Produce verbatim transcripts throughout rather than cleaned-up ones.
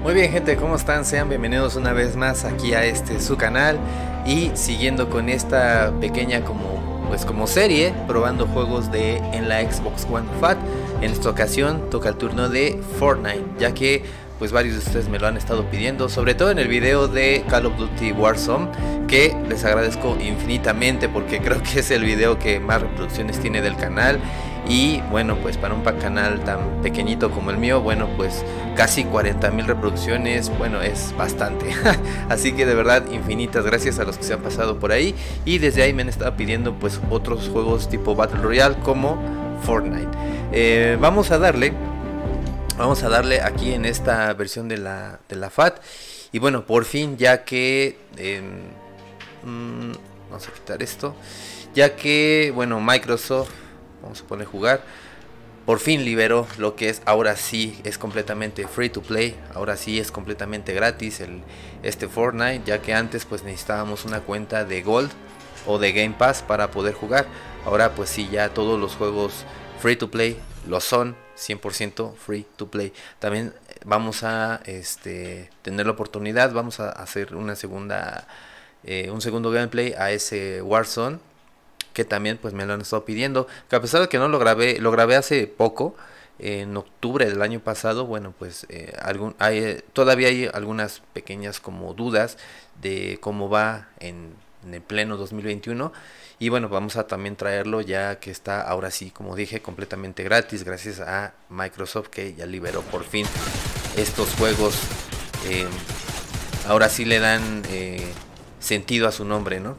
Muy bien, gente, ¿cómo están? Sean bienvenidos una vez más aquí a este su canal y siguiendo con esta pequeña como pues como serie probando juegos de en la Xbox One Fat. En esta ocasión toca el turno de Fortnite, ya que pues varios de ustedes me lo han estado pidiendo, sobre todo en el video de Call of Duty Warzone, que les agradezco infinitamente porque creo que es el video que más reproducciones tiene del canal. Y bueno, pues para un canal tan pequeñito como el mío, bueno, pues casi cuarenta mil reproducciones, bueno, es bastante. Así que de verdad infinitas gracias a los que se han pasado por ahí. Y desde ahí me han estado pidiendo pues otros juegos tipo Battle Royale como Fortnite. eh, Vamos a darle Vamos a darle aquí en esta versión de la, de la F A T. Y bueno, por fin, ya que eh, mmm, vamos a quitar esto. Ya que, bueno, Microsoft, vamos a poner jugar, por fin liberó lo que es, ahora sí es completamente free to play. Ahora sí es completamente gratis el, este Fortnite, ya que antes pues necesitábamos una cuenta de Gold o de Game Pass para poder jugar. Ahora pues sí, ya todos los juegos free to play lo son, cien por ciento free to play. También vamos a este, tener la oportunidad, vamos a hacer una segunda, eh, un segundo gameplay a ese Warzone, que también pues me lo han estado pidiendo, que a pesar de que no lo grabé, lo grabé hace poco, en octubre del año pasado. Bueno, pues eh, algún, hay, todavía hay algunas pequeñas como dudas de cómo va en, en el pleno dos mil veintiuno. Y bueno, vamos a también traerlo ya que está ahora sí, como dije, completamente gratis, gracias a Microsoft, que ya liberó por fin estos juegos. Eh, ahora sí le dan eh, sentido a su nombre, ¿no?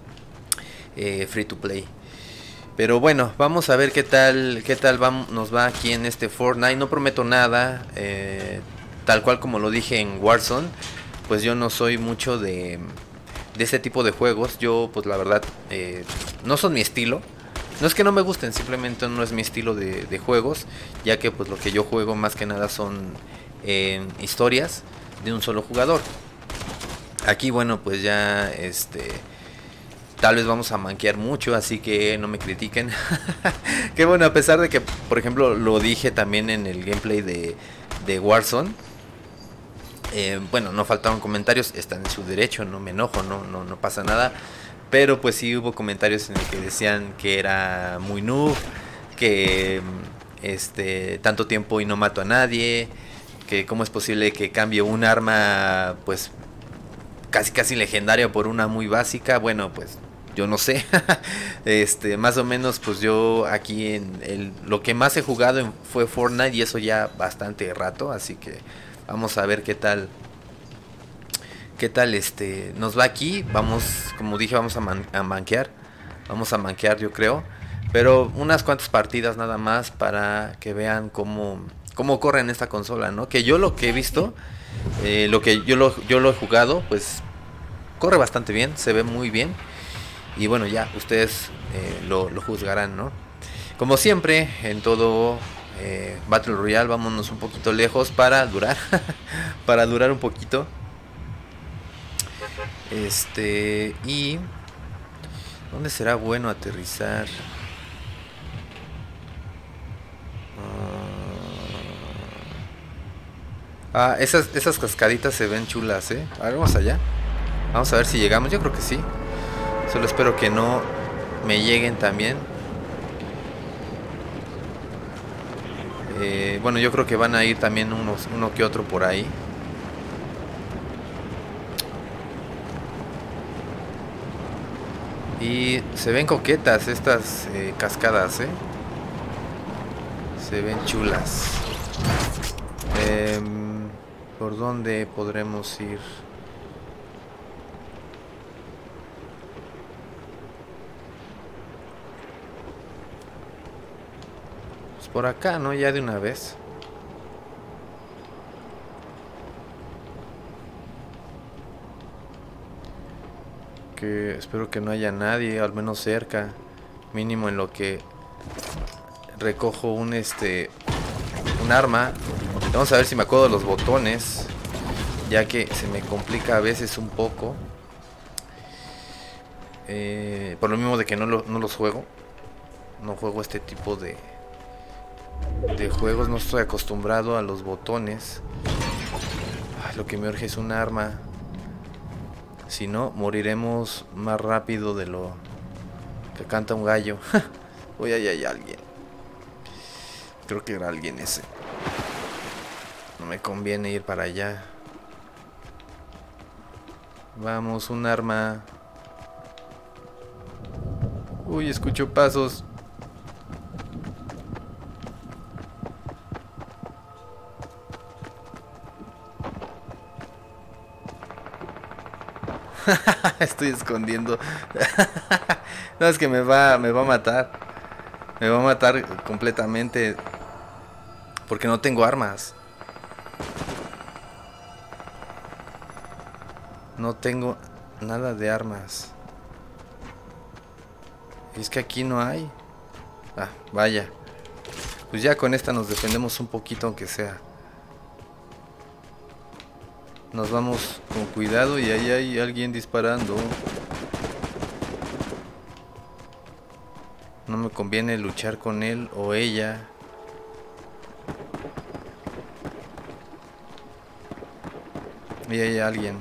Eh, free to play. Pero bueno, vamos a ver qué tal, qué tal vamos, nos va aquí en este Fortnite. No prometo nada, eh, tal cual como lo dije en Warzone, pues yo no soy mucho de... de este tipo de juegos. Yo pues la verdad eh, no son mi estilo. No es que no me gusten, simplemente no es mi estilo de, de juegos, ya que pues lo que yo juego más que nada son eh, historias de un solo jugador. Aquí bueno, pues ya este tal vez vamos a manquear mucho, así que no me critiquen. Que bueno, a pesar de que por ejemplo lo dije también en el gameplay de, de Warzone, Eh, bueno, no faltaron comentarios, están en su derecho, no me enojo, no, no, no pasa nada. Pero pues sí hubo comentarios en el que decían que era muy noob, que este tanto tiempo y no mato a nadie, que cómo es posible que cambie un arma pues casi casi legendaria por una muy básica. Bueno, pues yo no sé. este más o menos pues yo aquí en el, lo que más he jugado en, fue Fortnite, y eso ya bastante rato, así que vamos a ver qué tal, qué tal este nos va aquí. Vamos, como dije, vamos a, man, a manquear, vamos a manquear yo creo, pero unas cuantas partidas nada más para que vean cómo, cómo corre en esta consola, ¿no? Que yo lo que he visto, eh, lo que yo lo, yo lo he jugado, pues corre bastante bien, se ve muy bien. Y bueno, ya ustedes eh, lo, lo juzgarán, ¿no? Como siempre, en todo eh, Battle Royale, vámonos un poquito lejos para durar. Para durar un poquito. Este, y... ¿dónde será bueno aterrizar? Ah, esas, esas cascaditas se ven chulas, ¿eh? A ver, vamos allá. Vamos a ver si llegamos, yo creo que sí. Solo espero que no me lleguen también. Eh, bueno, yo creo que van a ir también unos, uno que otro por ahí. Y se ven coquetas estas eh, cascadas, ¿eh? Se ven chulas. Eh, ¿Por dónde podremos ir? Por acá, ¿no? Ya de una vez. Que espero que no haya nadie, al menos cerca. Mínimo en lo que recojo un este un arma. Vamos a ver si me acuerdo de los botones, ya que se me complica a veces un poco. Eh, por lo mismo de que no, lo, no los juego. No juego este tipo de de juegos, no estoy acostumbrado a los botones. Lo que me urge es un arma. Si no, moriremos más rápido de lo que canta un gallo. Uy, ahí hay alguien. Creo que era alguien ese. No me conviene ir para allá. Vamos, un arma. Uy, escucho pasos. Estoy escondiendo. No, es que me va, me va a matar. Me va a matar completamente. Porque no tengo armas. No tengo nada de armas. Es que aquí no hay. Ah, vaya. Pues ya con esta nos defendemos un poquito, aunque sea. Nos vamos con cuidado y ahí hay alguien disparando. No me conviene luchar con él o ella. Ahí hay alguien.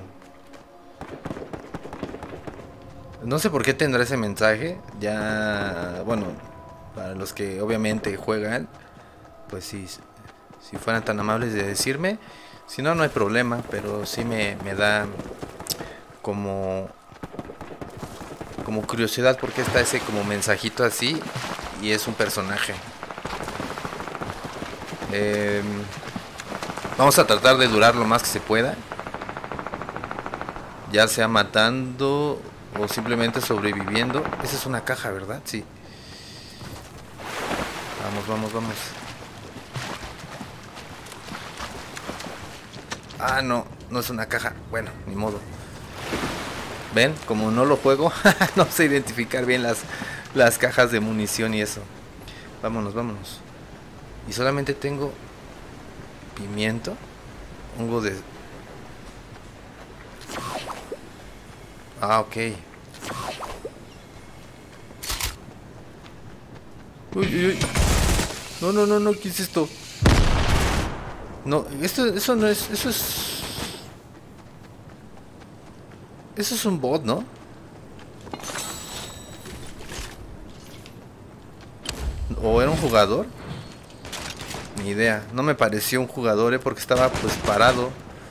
No sé por qué tendrá ese mensaje. Ya, bueno, para los que obviamente juegan, pues si, si fueran tan amables de decirme. Si no, no hay problema, pero sí me, me da como como curiosidad porque está ese como mensajito así y es un personaje. Eh, vamos a tratar de durar lo más que se pueda, ya sea matando o simplemente sobreviviendo. Esa es una caja, ¿verdad? Sí. Vamos, vamos, vamos. Ah, no, no es una caja. Bueno, ni modo. ¿Ven? Como no lo juego, no sé identificar bien las, las cajas de munición y eso. Vámonos, vámonos. Y solamente tengo pimiento, hongo de... Ah, ok. Uy, uy, uy. No, no, no, no, ¿qué es esto? No, esto, eso no es, eso es... Eso es un bot, ¿no? ¿O era un jugador? Ni idea, no me pareció un jugador, ¿eh? Porque estaba pues parado.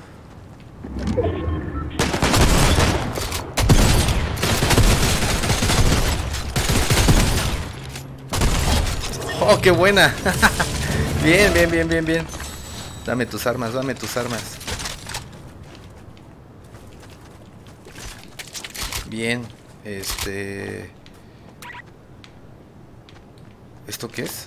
¡Oh, qué buena! Bien, bien, bien, bien, bien. Dame tus armas, dame tus armas. Bien, este... ¿Esto qué es?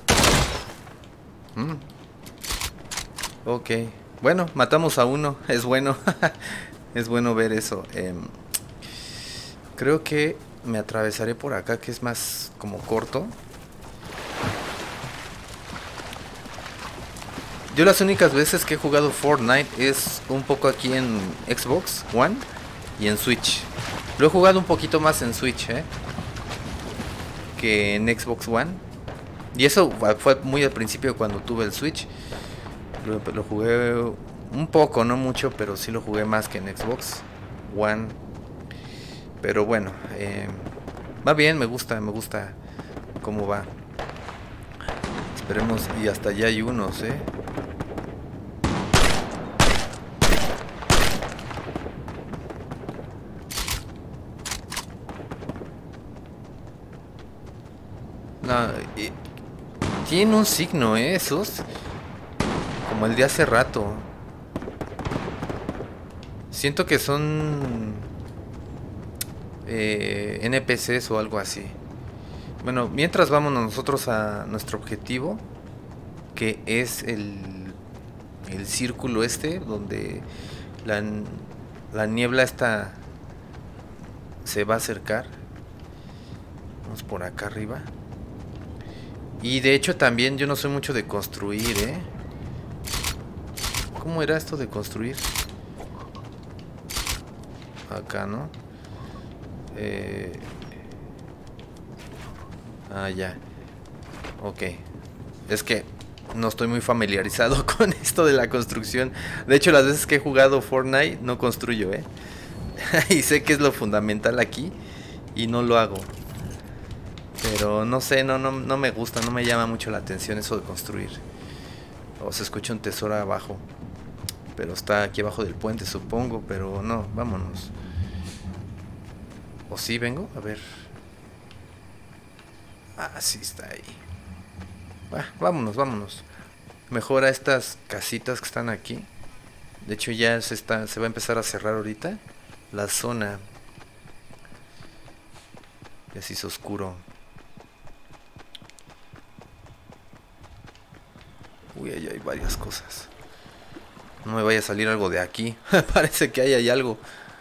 Mm. Ok, bueno, matamos a uno, es bueno. Es bueno ver eso. eh, Creo que me atravesaré por acá, que es más como corto. Yo las únicas veces que he jugado Fortnite es un poco aquí en Xbox One y en Switch. Lo he jugado un poquito más en Switch, ¿eh? que en Xbox One. Y eso fue muy al principio cuando tuve el Switch. Lo, lo jugué un poco, no mucho, pero sí lo jugué más que en Xbox One. Pero bueno, eh, va bien, me gusta, me gusta cómo va. Esperemos, y hasta allá hay unos, ¿eh? No, y, tiene un signo, ¿eh? Esos. Como el de hace rato. Siento que son eh, N P Cs o algo así. Bueno, mientras vámonos nosotros a nuestro objetivo, que es el, el círculo este, donde la, la niebla esta se va a acercar. Vamos por acá arriba. Y de hecho también yo no soy mucho de construir, ¿eh? ¿Cómo era esto de construir? Acá, ¿no? Eh... Ah, ya. Ok. Es que No estoy muy familiarizado con esto de la construcción. De hecho, las veces que he jugado Fortnite no construyo, ¿eh? Y sé que es lo fundamental aquí y no lo hago. Pero no sé, no, no, no me gusta, no me llama mucho la atención eso de construir. O se escucha un tesoro abajo. Pero está aquí abajo del puente, supongo. Pero no, vámonos. ¿O sí vengo? A ver. Ah, sí está ahí. Ah, vámonos, vámonos. Mejor a estas casitas que están aquí. De hecho ya se está, se va a empezar a cerrar ahorita la zona. Ya se hizo oscuro. Uy, ahí hay varias cosas. No me vaya a salir algo de aquí. Parece que ahí hay algo.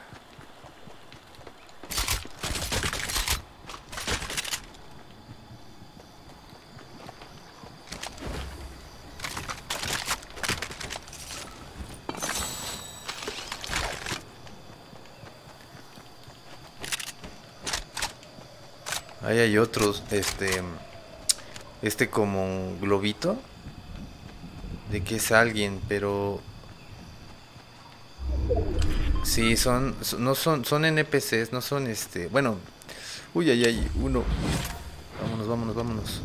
Ahí hay otros, este, este como globito de que es alguien, pero sí son, son- no son, son N P Cs, no son este, bueno, uy, ahí hay uno, vámonos, vámonos, vámonos.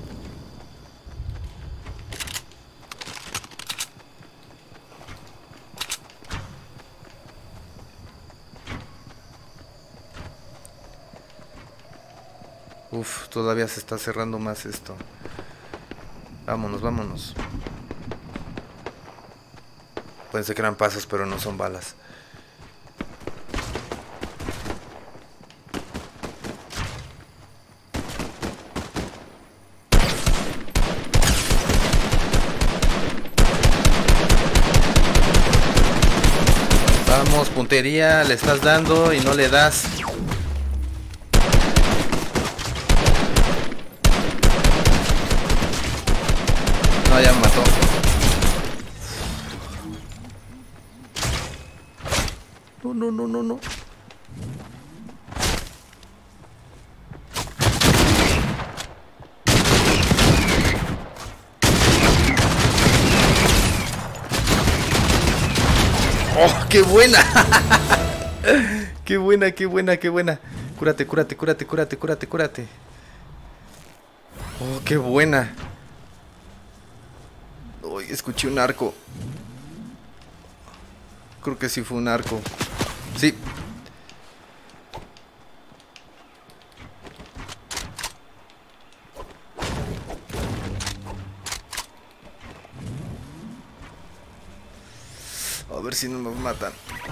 Uf, todavía se está cerrando más esto. Vámonos, vámonos. Pensé que eran pasos, pero no son balas. Vamos, puntería, le estás dando y no le das. No, ya me mató. No, no, no, no, no. ¡Oh, qué buena! ¡Qué buena, qué buena, qué buena! Cúrate, cúrate, cúrate, cúrate, cúrate, cúrate. ¡Oh, qué buena! Uy, escuché un arco. Creo que sí fue un arco. Sí. A ver si no nos matan.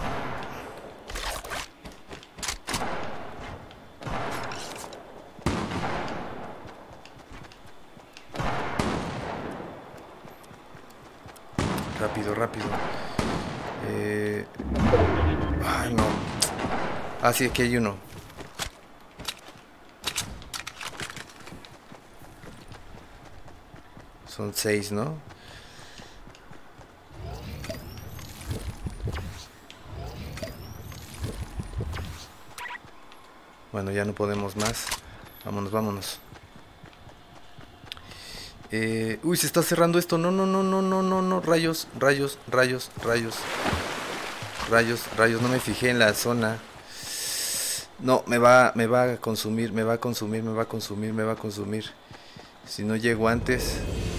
Rápido, rápido. Eh... Ay, no. Ah, sí, aquí hay uno. Son seis, ¿no? Bueno, ya no podemos más. Vámonos, vámonos. Eh, uy, se está cerrando esto. No, no, no, no, no, no, no. Rayos, rayos, rayos, rayos. Rayos, rayos. No me fijé en la zona. No, me va, me va a consumir, me va a consumir, me va a consumir, me va a consumir. Si no llego antes.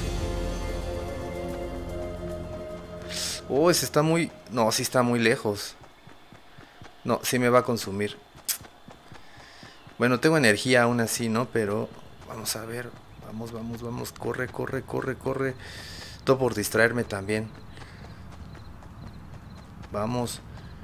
Oh, ese está muy... No, sí está muy lejos. No, sí me va a consumir. Bueno, tengo energía aún así, ¿no? Pero vamos a ver. Vamos, vamos, vamos. Corre, corre, corre, corre. Todo por distraerme también. Vamos.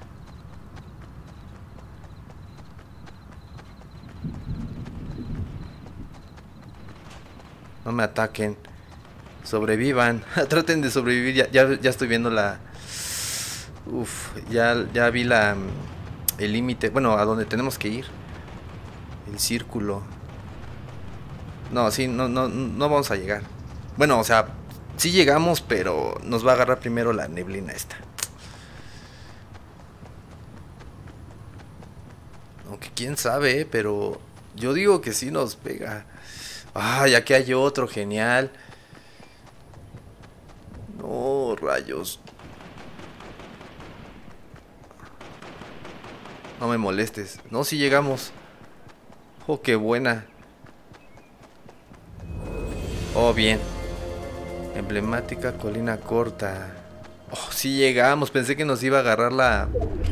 No me ataquen. Sobrevivan. Traten de sobrevivir. Ya, ya, ya estoy viendo la... Uf, ya, ya vi la... El límite. Bueno, a donde tenemos que ir. El círculo. No, sí, no, no, no vamos a llegar. Bueno, o sea, sí llegamos, pero nos va a agarrar primero la neblina esta. Aunque quién sabe, ¿eh? Pero yo digo que sí nos pega. Ay, aquí hay otro, genial. rayos. No me molestes. No, si llegamos. Oh, qué buena. Oh, bien. Emblemática colina corta. Oh, sí llegamos. Pensé que nos iba a agarrar la...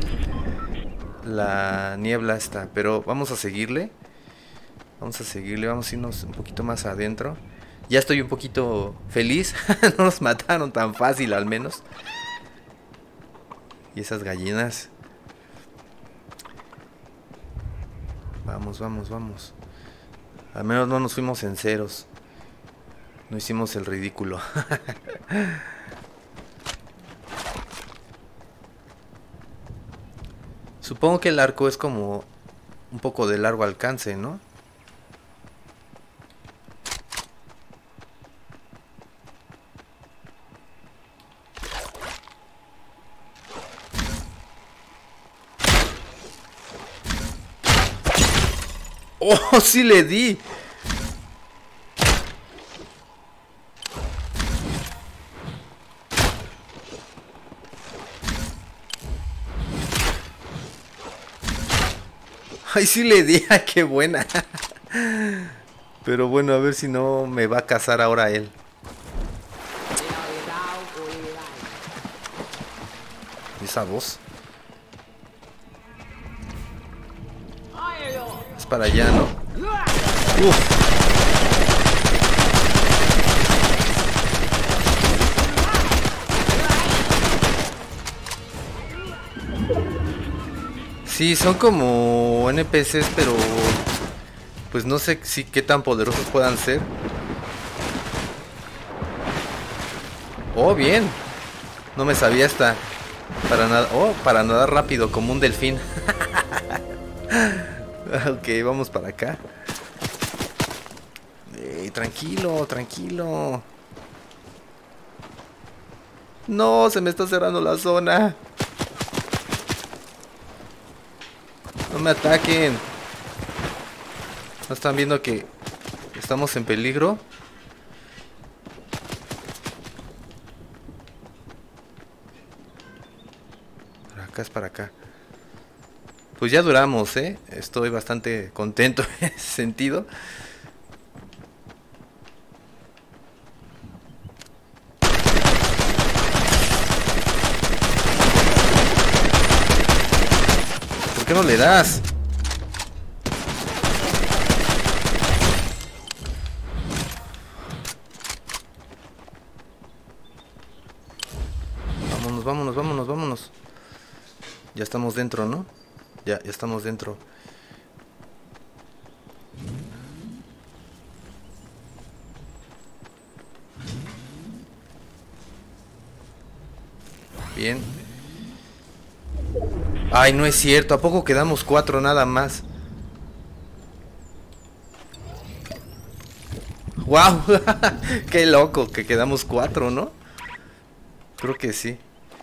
La niebla esta. Pero vamos a seguirle. Vamos a seguirle. Vamos a irnos un poquito más adentro. Ya estoy un poquito feliz. No nos mataron tan fácil al menos. Y esas gallinas. Vamos, vamos, vamos. Al menos no nos fuimos en ceros. No hicimos el ridículo. Supongo que el arco es como un poco de largo alcance, ¿no? ¡Oh, sí le di! ¡Ay, sí le di! ¡Ay, qué buena! Pero bueno, a ver si no me va a cazar ahora él. Esa voz. Es para allá, ¿no? Uf. Sí, son como N P Cs, pero pues no sé si qué tan poderosos puedan ser. Oh, bien. No me sabía esta. Para nada. Oh, para nadar rápido como un delfín. Ok, vamos para acá. Eh, tranquilo, tranquilo. No, se me está cerrando la zona. No me ataquen. ¿No están viendo que estamos en peligro? Para acá es para acá. Pues ya duramos, ¿eh? Estoy bastante contento en ese sentido. ¿Por qué no le das? Vámonos, vámonos, vámonos, vámonos. Ya estamos dentro, ¿no? Ya, ya estamos dentro. Bien. Ay, no es cierto. ¿A poco quedamos cuatro nada más? ¡Wow! ¡Qué loco! Que quedamos cuatro, ¿no? Creo que sí.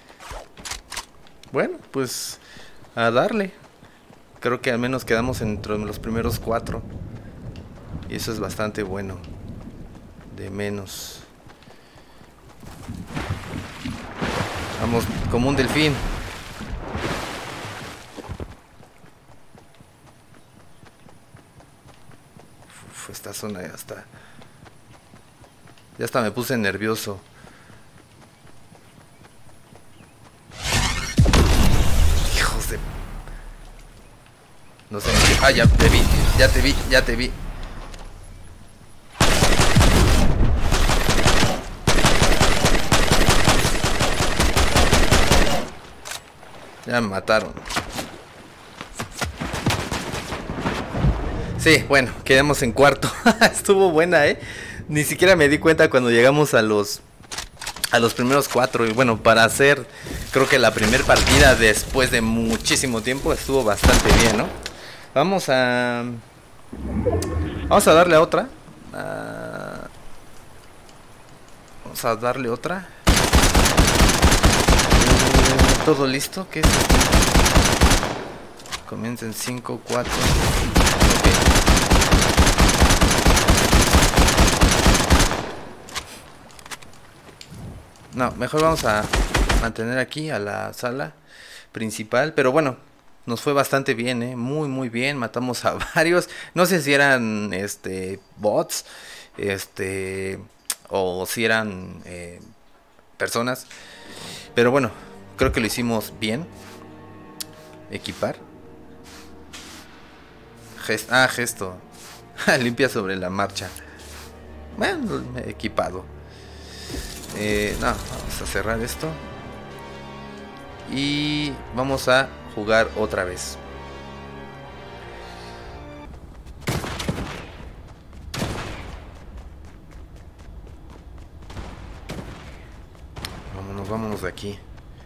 Bueno, pues a darle. Creo que al menos quedamos entre los primeros cuatro. Y eso es bastante bueno. De menos. Vamos como un delfín. Uf, esta zona ya está. Ya hasta me puse nervioso. Hijos de... No sé. Ah, ya te vi, ya te vi, ya te vi. Ya me mataron. Sí, bueno, quedamos en cuarto. Estuvo buena, ¿eh? Ni siquiera me di cuenta cuando llegamos a los a los primeros cuatro. Y bueno, para hacer, creo que la primera partida después de muchísimo tiempo estuvo bastante bien, ¿no? Vamos a... Vamos a darle a otra. Uh, vamos a darle otra. Uh, ¿Todo listo? ¿Qué es esto? Comienza en cinco, cuatro... Ok. No, mejor vamos a mantener aquí a la sala principal. Pero bueno, nos fue bastante bien, ¿eh? Muy, muy bien. Matamos a varios. No sé si eran este bots, este, o si eran eh, personas. Pero bueno, creo que lo hicimos bien. Equipar. Gest ah, gesto. Limpia sobre la marcha. Bueno, equipado. Eh, no, vamos a cerrar esto. Y vamos a jugar otra vez. Vámonos, vámonos de aquí.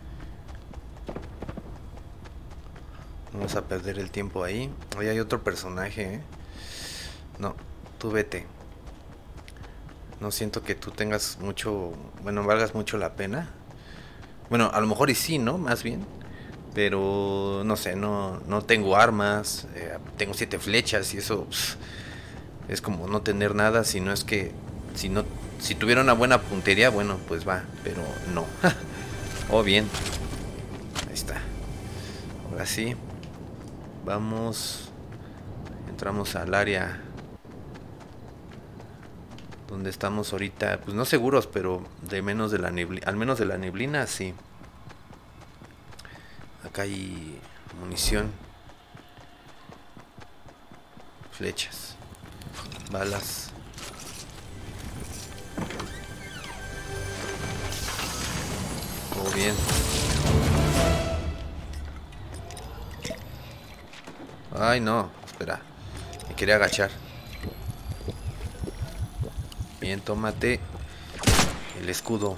Vamos a perder el tiempo ahí. Ahí hay otro personaje, ¿eh? No, tú vete. No siento que tú tengas mucho... Bueno, valgas mucho la pena. Bueno, a lo mejor y sí, ¿no? Más bien. Pero no sé, no, no tengo armas. Eh, tengo siete flechas y eso pff, es como no tener nada. Si no es que... Si no, si tuviera una buena puntería, bueno, pues va. Pero no. Oh, bien. Ahí está. Ahora sí. Vamos. Entramos al área donde estamos ahorita, pues no seguros, pero de menos de la neblina, al menos de la neblina, sí. Acá hay munición, flechas, balas. Todo bien. Ay, no, espera, me quería agachar. Bien, tómate el escudo.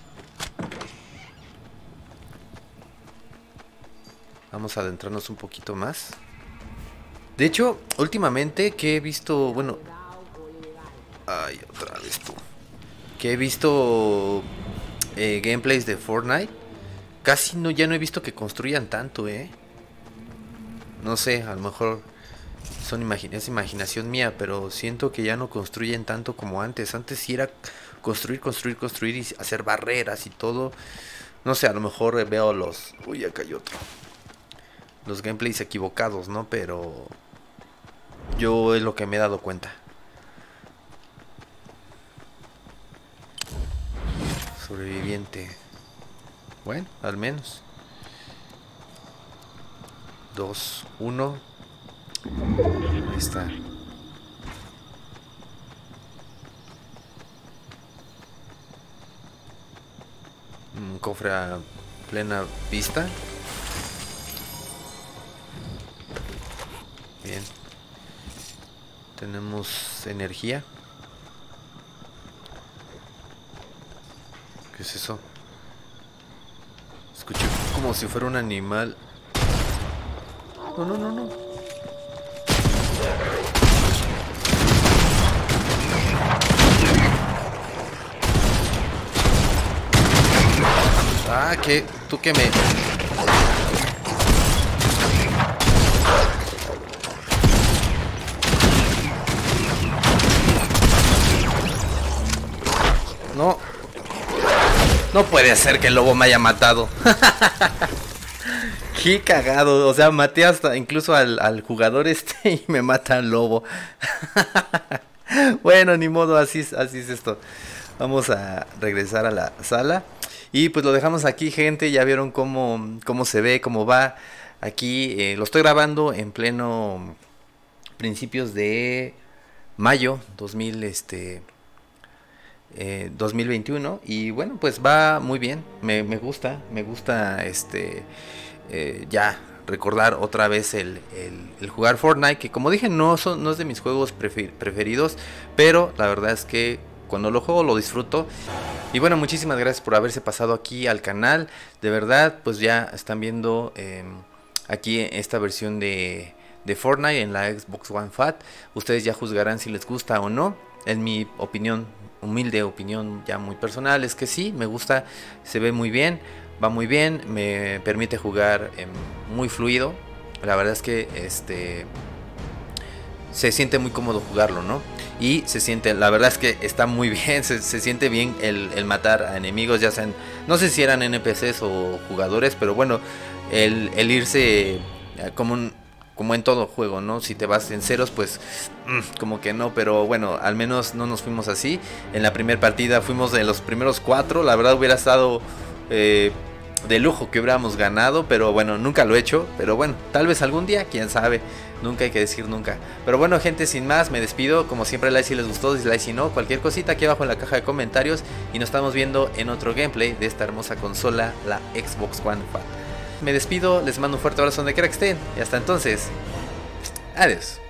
Vamos a adentrarnos un poquito más. De hecho, últimamente que he visto, bueno, ay, otra vez tú. Que he visto eh, gameplays de Fortnite. Casi no, ya no he visto que construyan tanto, eh. No sé, a lo mejor son imagi es imaginación mía, pero siento que ya no construyen tanto como antes. Antes sí era construir, construir, construir y hacer barreras y todo. No sé, a lo mejor veo los... Uy, acá hay otro. Los gameplays equivocados, ¿no? Pero yo es lo que me he dado cuenta. Sobreviviente. Bueno, al menos. Dos, uno. Ahí está. Un cofre a plena vista. Bien. Tenemos energía. ¿Qué es eso? Escuché como si fuera un animal. No, no, no, no. Ah, que tú que me... No. No puede ser que el lobo me haya matado. Qué cagado. O sea, maté hasta incluso al, al jugador este y me mata el lobo. Bueno, ni modo, así es, así es esto. Vamos a regresar a la sala. Y pues lo dejamos aquí, gente. Ya vieron cómo, cómo se ve, cómo va. Aquí eh, lo estoy grabando en pleno principios de mayo dos mil, este, eh, dos mil veintiuno. Y bueno, pues va muy bien. Me, me gusta, me gusta este eh, ya recordar otra vez el, el, el jugar Fortnite. Que como dije, no, son, no es de mis juegos prefer, preferidos. Pero la verdad es que cuando lo juego lo disfruto. Y bueno, muchísimas gracias por haberse pasado aquí al canal. De verdad, pues ya están viendo eh, aquí esta versión de, de Fortnite en la Xbox One Fat. Ustedes ya juzgarán si les gusta o no. En mi opinión, humilde opinión ya muy personal, es que sí, me gusta, se ve muy bien, va muy bien, me permite jugar eh, muy fluido. La verdad es que este... se siente muy cómodo jugarlo, ¿no? Y se siente, la verdad es que está muy bien, se, se siente bien el, el matar a enemigos, ya sean, no sé si eran N P Cs o jugadores, pero bueno, el, el irse como un, como en todo juego, ¿no? Si te vas en ceros, pues mmm, como que no, pero bueno, al menos no nos fuimos así. En la primera partida fuimos de los primeros cuatro, la verdad hubiera estado eh, de lujo que hubiéramos ganado, pero bueno, nunca lo he hecho, pero bueno, tal vez algún día, quién sabe, nunca hay que decir nunca. Pero bueno, gente, sin más, me despido, como siempre, like si les gustó, dislike si no, cualquier cosita aquí abajo en la caja de comentarios, y nos estamos viendo en otro gameplay de esta hermosa consola, la Xbox One Fat. Me despido, les mando un fuerte abrazo donde quiera que estén, y hasta entonces, adiós.